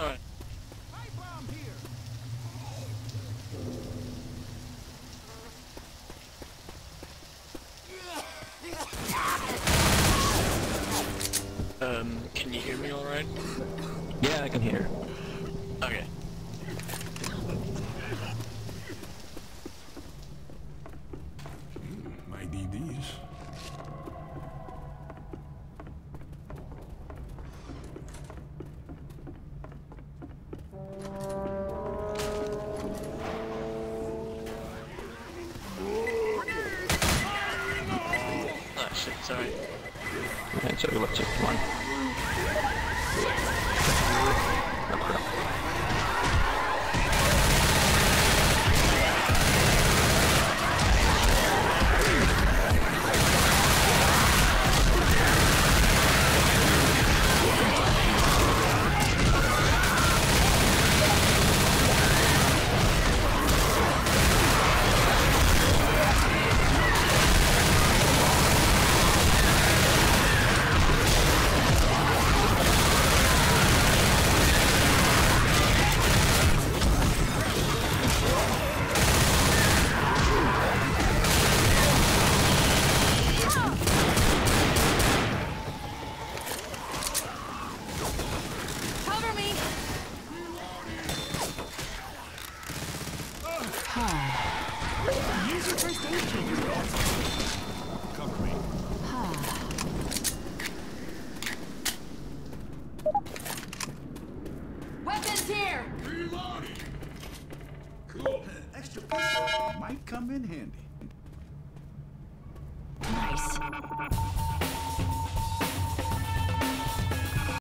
Alright. Can you hear me alright? Yeah, I can hear. Okay. Might need these. Oh shit, sorry. Yeah, so let's just one. Cover me! Use your first aid kit. Cover me. Weapons here! Reloading. Cool. Extra pistol might come in handy. Nice.